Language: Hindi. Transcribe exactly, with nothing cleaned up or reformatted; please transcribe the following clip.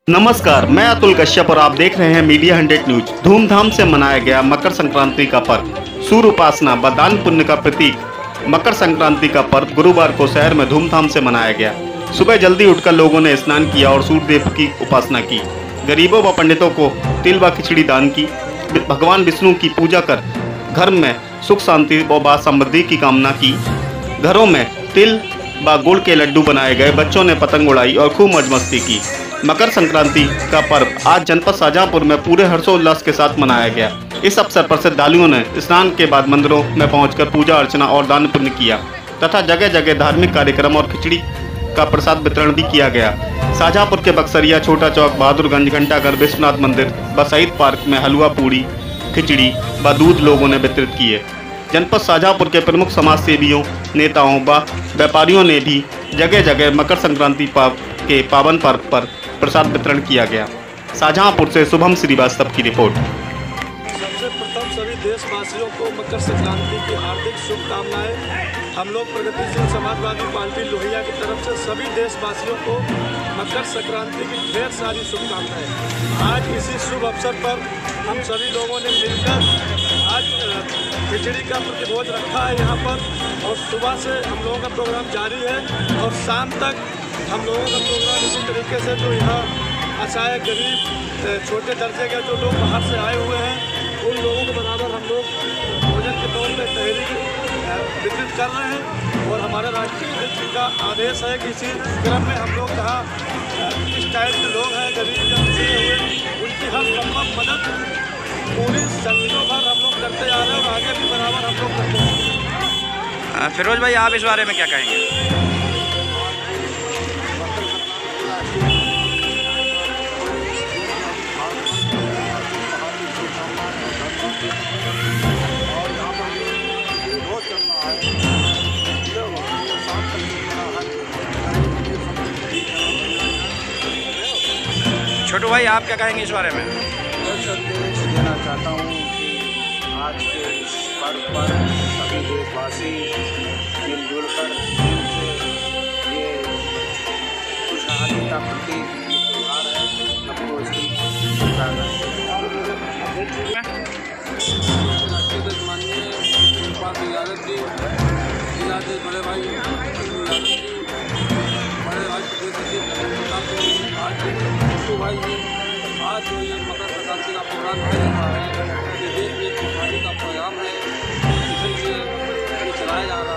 नमस्कार, मैं अतुल कश्यप और आप देख रहे हैं मीडिया हंड्रेड न्यूज। धूमधाम से मनाया गया मकर संक्रांति का पर्व। सूर्य उपासना व दान पुण्य का प्रतीक मकर संक्रांति का पर्व गुरुवार को शहर में धूमधाम से मनाया गया। सुबह जल्दी उठकर लोगों ने स्नान किया और सूर्य देव की उपासना की। गरीबों व पंडितों को तिल व खिचड़ी दान की। भगवान विष्णु की पूजा कर घर में सुख शांति व समृद्धि की कामना की। घरों में तिल व गुड़ के लड्डू बनाए गए। बच्चों ने पतंग उड़ाई और खूब मौज मस्ती की। मकर संक्रांति का पर्व आज जनपद शाहजहांपुर में पूरे हर्षोल्लास के साथ मनाया गया। इस अवसर पर श्रद्धालुओं ने स्नान के बाद मंदिरों में पहुंचकर पूजा अर्चना और दान पुण्य किया तथा जगह जगह धार्मिक कार्यक्रम और खिचड़ी का प्रसाद वितरण भी किया गया। शाहजहांपुर के बक्सरिया, छोटा चौक, बहादुरगंज, घंटाघर, विश्वनाथ मंदिर व शहीद पार्क में हलवा पूड़ी, खिचड़ी व दूध लोगों ने वितरित किए। जनपद शाहजहांपुर के प्रमुख समाज सेवियों, नेताओं व व्यापारियों ने भी जगह जगह मकर संक्रांति के पावन पर्व पर प्रसाद वितरण किया गया। शाहजहांपुर से शुभम श्रीवास्तव की रिपोर्ट। सबसे प्रथम सभी देशवासियों को मकर संक्रांति की हार्दिक शुभकामनाएं। हम लोग प्रगतिशील समाजवादी पार्टी लोहिया की तरफ से सभी देशवासियों को मकर संक्रांति की ढेर सारी शुभकामनाएं। आज इसी शुभ अवसर पर हम सभी लोगों ने मिलकर आज खिचड़ी का प्रतिभोज रखा है यहाँ पर, और सुबह से हम लोगों का प्रोग्राम जारी है और शाम तक हम लोगों का प्रोग्राम इसी तरीके से जो यहाँ असहाय, गरीब, छोटे दर्जे के जो लोग बाहर से आए हुए हैं उन लोगों के बराबर हम लोग भोजन के तौर पर तहरीर वितरित कर रहे हैं। और हमारे राष्ट्रीय अध्यक्ष का आदेश है कि इसी क्रम में हम लोग जहाँ इस टाइप के लोग हैं, गरीब या पिछड़े हुए, उनकी हर संभव मदद पूरी सदियों भर हम लोग करते आ रहे हैं और आगे भी बराबर हम लोग करते हैं। फिरोज भाई, आप इस बारे में क्या कहेंगे? छोटू भाई, आप क्या कहेंगे इस बारे में? मैं संदेश देना चाहता हूँ कि आज के इस पर्व पर सभी देशवासी मिलजुल कर ये खुशहाली का प्रतीक त्योहार है, सबको इसकी शुभकामनाएं। माननीय उपाध्यक्ष यादव जी, जिलाध्यक्ष बड़े भाई यादव जी, बड़े भाई प्रदेश अध्यक्ष भाई जी, आज जो ये मकर संक्रांति का प्रोग्राम किया जा रहा है, ये देश में खुशहाली का प्रोग्राम है, इसलिए ये चलाया जा रहा है।